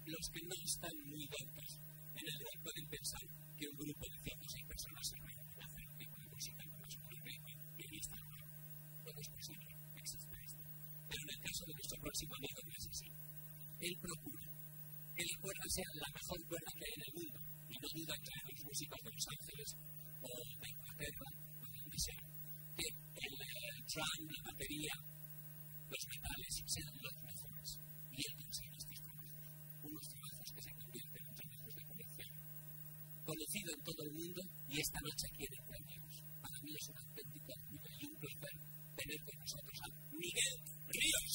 los que no están muy doctos en el rol pueden pensar que un grupo de 5 o 6 personas se reúnen a hacer un tipo de música que no es muy ritmo y ahí está el rol. No es posible, existe esto. Pero en el caso de nuestro próximo amigo no es así. Él procura que la cuerda sea la mejor cuerda que hay en el mundo y no duda en traer los músicos de Los Ángeles o de Inglaterra o de donde sea. Que el drum, la batería, los metales sean los mejores. Y él consigue estos trabajos. Unos trabajos que se convierten en trabajos de colección. Conocido en todo el mundo y esta noche quiere premios. Para mí es un auténtico orgullo y un placer tener con nosotros a Miguel Ríos.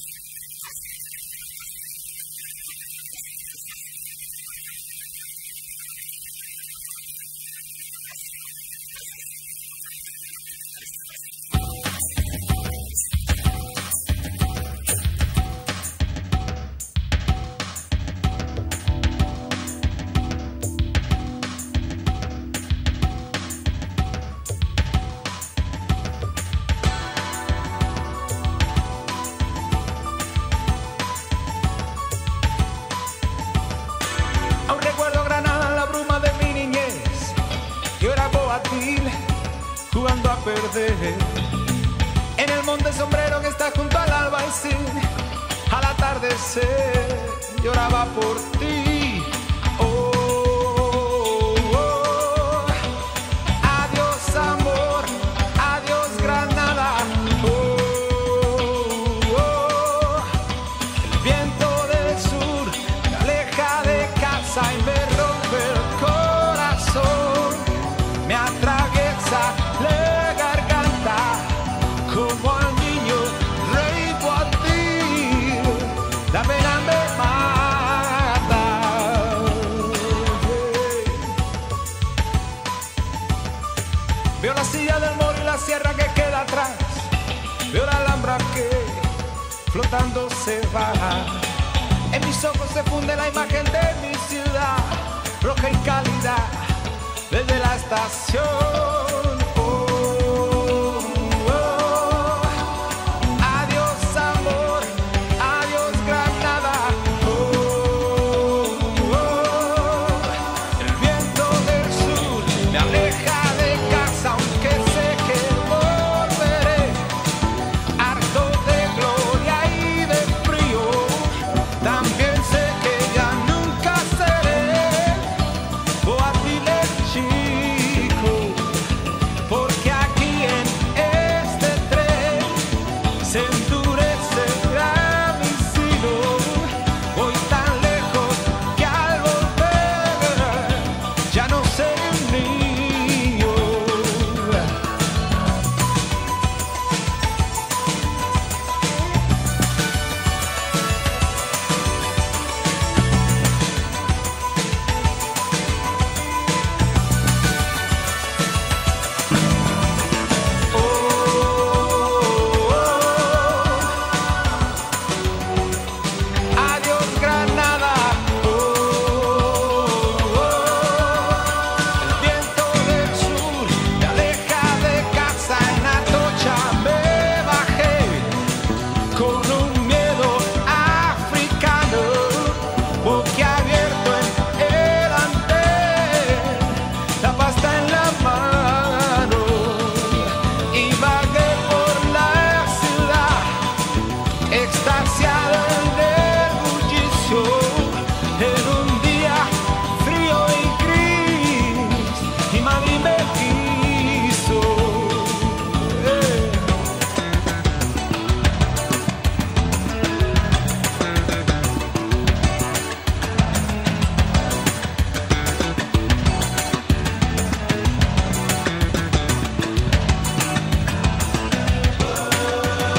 Jugando a perder en el monte sombrero que está junto al albaicín. Al atardecer lloraba por ti. Oh, oh. Adiós amor, adiós Granada. Oh, oh. El viento del sur me aleja de casa y me rompe el corazón. Me atraviesa la garganta como al niño reipo a ti, la pena me mata. Veo la silla del moro y la sierra que queda atrás, veo la alhambra que flotando se va. En mis ojos se funde la imagen de mi ciudad, roja y cálida desde la estación.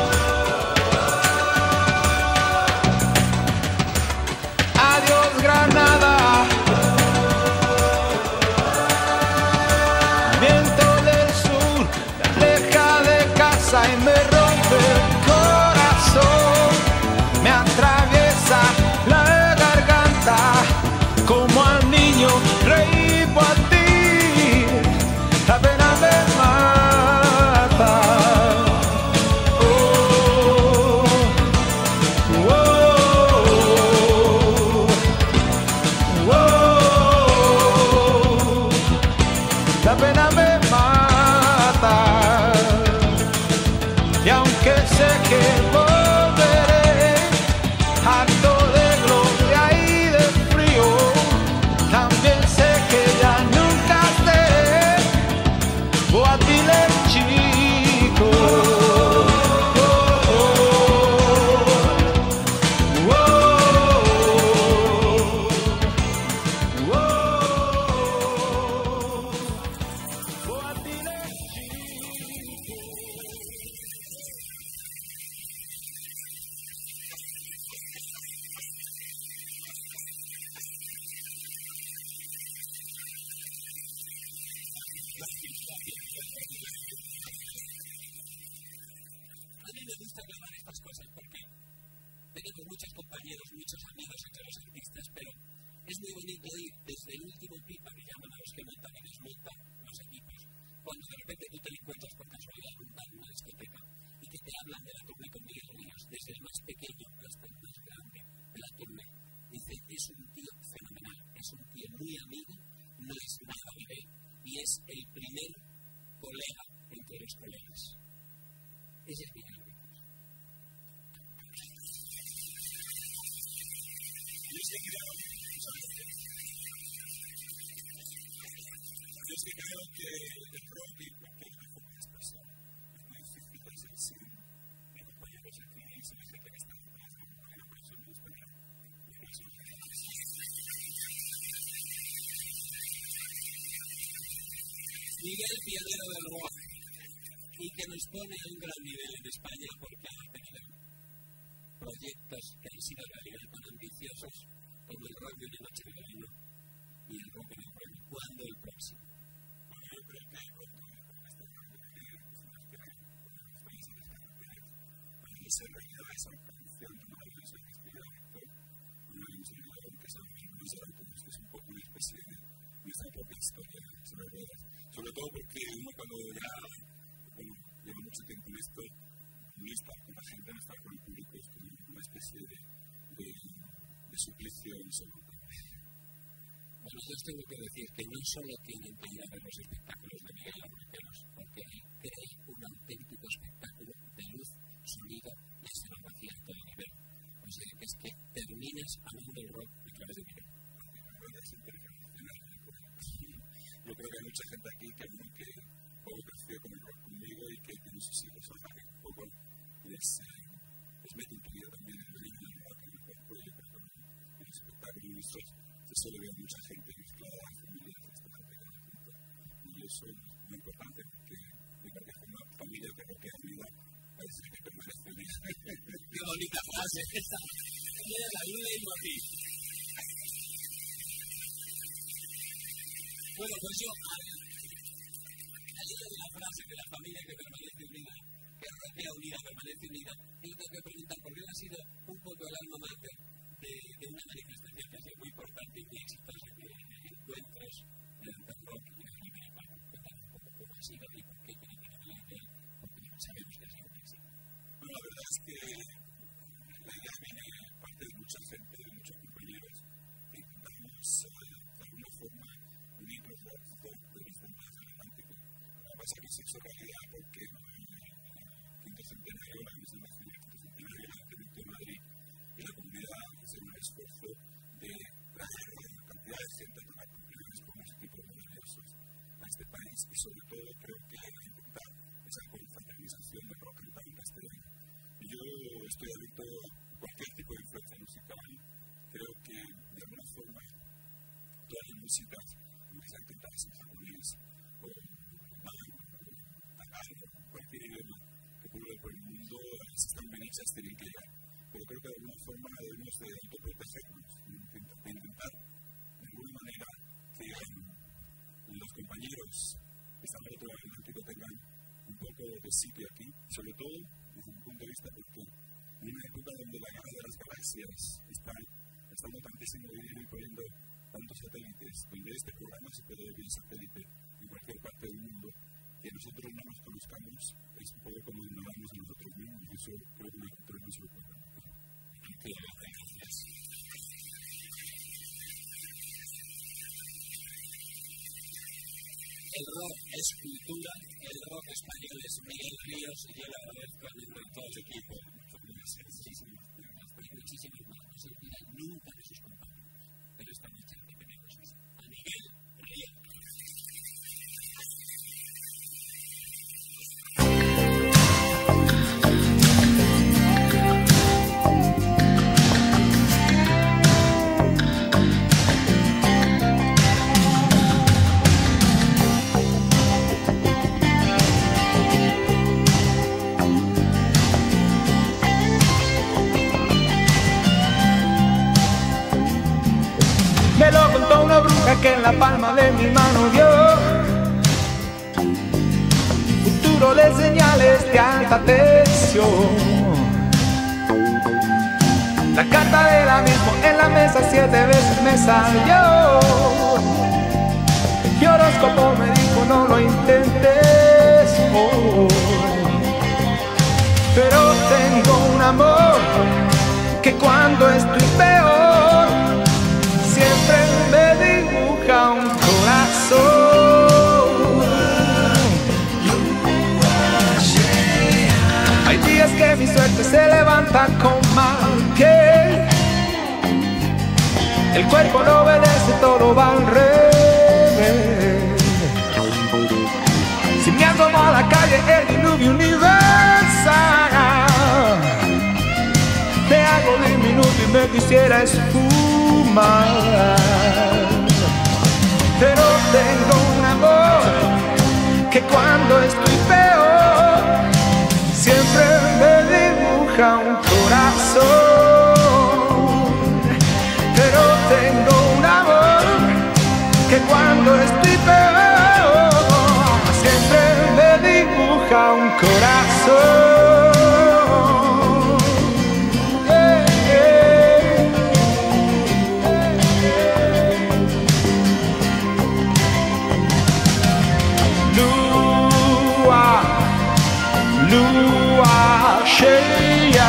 Adiós, gran A mí me gusta aclarar estas cosas porque tenemos muchos compañeros, muchos amigos entre los artistas, pero es muy bonito ir desde el último pipa que llaman a los que montan y desmontan los equipos, cuando de repente tú te encuentras por casualidad en una discoteca y que te hablan de la tournée con Miguel Ríos, desde el más pequeño hasta el más grande de la tournée. Dice, es un tío fenomenal, es un tío muy amigo, no es nada bebé y es el primer colega entre los colegas. Ese es Miguel Ríos. Yo sí creo que el rock y cualquier forma de expresión es muy difícil de hacer sin compañeros aquí y sin la gente que está detrás de un compañero, por eso me gustaría. Miguel, pionero del rock, y que nos pone a un gran nivel en España porque ha tenido proyectos que han sido realidad tan ambiciosos como el rock de una noche de verano y el rock en el pueblo. ¿Cuándo el próximo? Bueno, yo creo que cuando este rock de personas que hay con los países de carreteras, cuando se realidad esa canción de maravillosa que escribió Víctor, con un servidor que se llama Luis Araújo, que es un poco una especie de nuestra propia historia sobre ruedas. Sobre todo porque uno cuando ya lleva mucho tiempo en esto, no está con la gente, no está con el público, es como una especie de suplicio insoportable. Bueno, yo os tengo que decir que no solo tienen que ir a ver los espectáculos de Miguel Arroqueros, porque él crea un auténtico espectáculo de luz, sonido y escenografía a todo nivel. O sea, que es que terminas amando el rock a través de Miguel. Yo creo que hay mucha gente aquí que poco creció con el rock conmigo y que tiene sus hijos ahora que un poco les mete en tu vida también el ritmo del rock en el cuerpo y yo creo que en los espectáculos nuestros se suele ver mucha gente mezclada a familias de esta gente que nos junta y eso es muy importante porque me parece que una familia que roquea unida parece que permanece unida. Qué bonita frase esta. Mira la vida y morir. Bueno, pues yo, al hilo de la frase de la familia que permanece unida, que roquea unida, permanece unida, yo tengo que preguntar por qué ha sido un poco el alma mater de una manifestación que ha sido muy importante y muy exitosa, que encuentros del rock y del americano. Cuéntame un poco cómo ha sido y por qué tiene que venir aquí, porque sabemos que ha sido un éxito. Bueno, la verdad es que la idea viene parte de mucha gente, de muchos compañeros, que intentamos de alguna forma unir los rocks de los puntos del Atlántico. Lo que pasa es que se hizo realidad porque el quinto centenario, la misma nación del quinto centenario, la Ayuntamiento de Madrid y la comunidad hicieron un esfuerzo de traer una cantidad de gente a tocar cumpleaños con ese tipo de maravillosos a este país y sobre todo creo que intentar esa confraternización del rock cantado en castellano. Y yo estoy abierto a cualquier tipo de influencia musical. Creo que de alguna forma todas las músicas, aunque sean cantadas en japonés o alemán o tagalo, cualquier idioma que pulule por el mundo, si están bien hechas tienen que llegar. Pero creo que de alguna forma debemos de autoprotegernos, de intentar de alguna manera que los compañeros que están al otro lado del Atlántico tengan un poco de sitio aquí, sobre todo desde mi punto de vista porque en una época donde la guerra de las galaxias está gastando tantísimo dinero y poniendo tantos satélites, donde este programa se puede ver en satélite en cualquier parte del mundo, que nosotros no nos conozcamos es un poco como ignorarnos a nosotros mismos y eso creo que nosotros no se lo podemos. El rock es cultura, el rock español es Miguel Ríos y yo le agradezco a todo el equipo. Muchísimas más. No se olvida nunca de sus compañeros. Pero esta noche lo que tenemos es a Miguel Ríos. Me lo contó una bruja que en la palma de mi mano vio muro de señales de alta tensión. La carta del abismo en la mesa 7 veces me salió. Mi horóscopo me dijo no lo intentes hoy. Pero tengo un amor que cuando estoy peor siempre me dibuja un corazón. Hay días que mi suerte se levanta con mal pie. El cuerpo no obedece, todo va al revés. Si me asomo a la calle, el diluvio universal te hago diminuto y me quisiera esfumar. Pero tengo un amor que cuando estoy peor siempre me dibuja un corazón. Pero tengo un amor que cuando estoy peor siempre me dibuja un corazón. Lua cheia,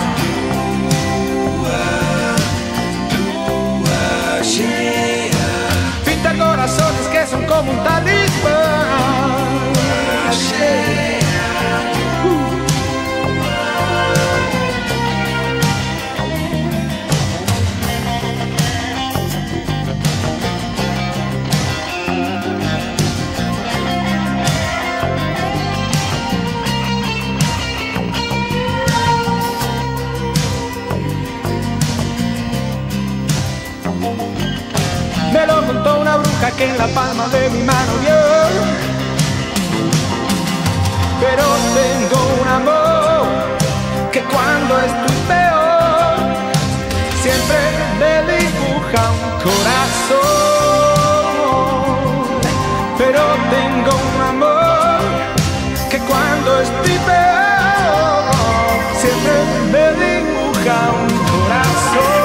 lua cheia, pinta corazones que son como un talismán. Lua cheia. Me lo contó una bruja que en la palma de mi mano vio. Pero tengo un amor que cuando estoy peor siempre me dibuja un corazón. Pero tengo un amor que cuando estoy peor siempre me dibuja un corazón.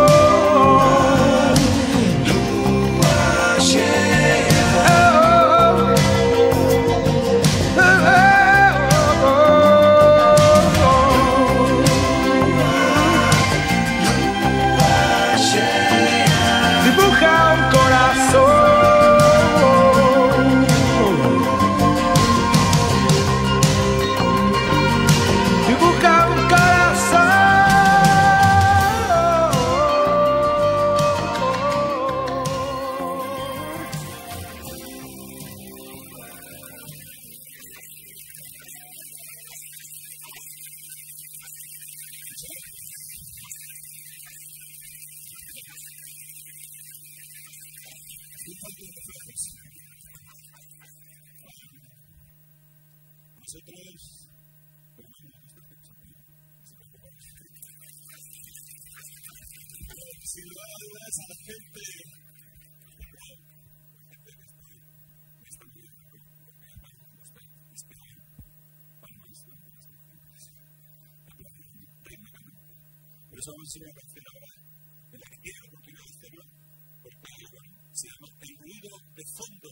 Por eso vamos a hacer una canción ahora en la que tiene la oportunidad de hacerlo, porque se llama El ruido de fondo.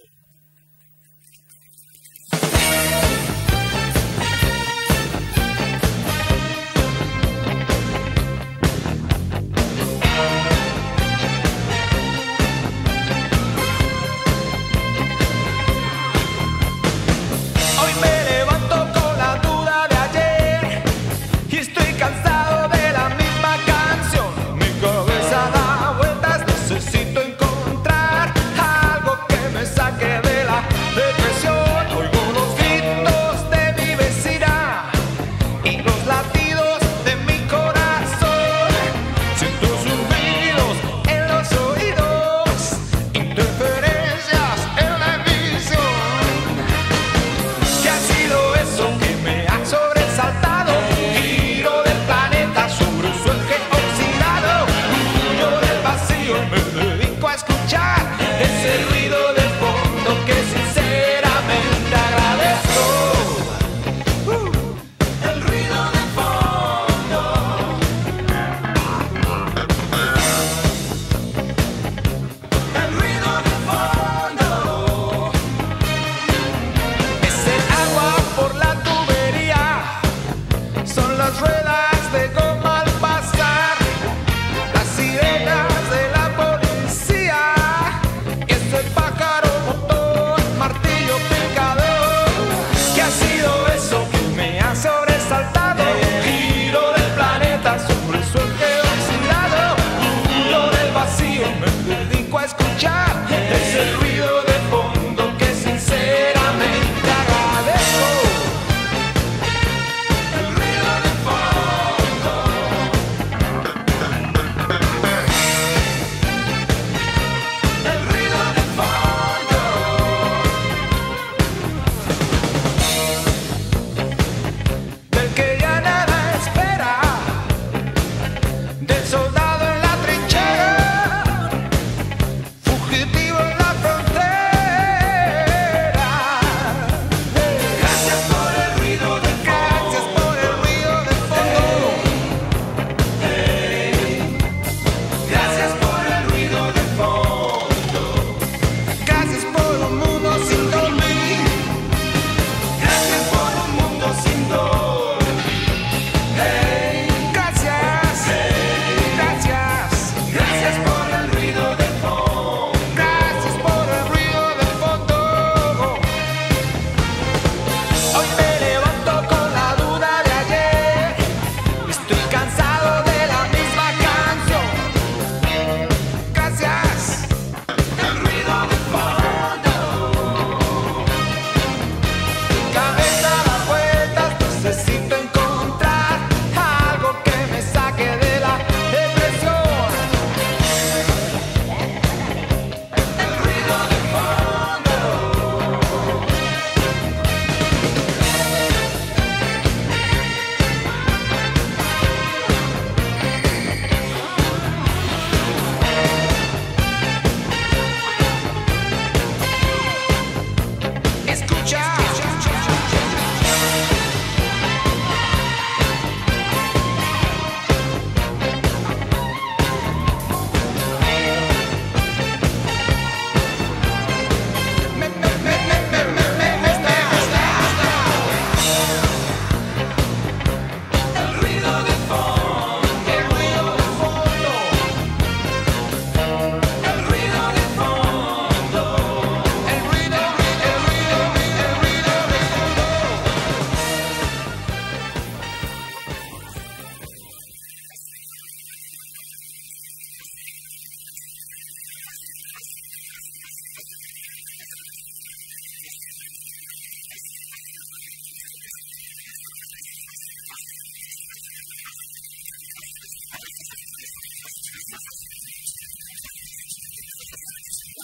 Hoy me levanto con la duda de ayer y estoy cansado de la misma canción. Mi cabeza da vueltas, necesito encontrar algo que me saque de la depresión. Oigo los gritos de mi vecina y los latidos de mi corazón. Siento zumbidos en los oídos, interferencias en la emisión. ¿Qué ha sido eso que me ha sobresaltado? Giro del planeta sobre un su eje oxidado. Huyo del vacío y me dedico a escuchar ese ruido de fondo que sinceramente agradezco.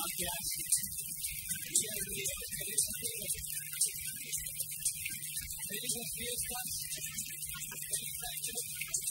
Felices fiestas, feliz año.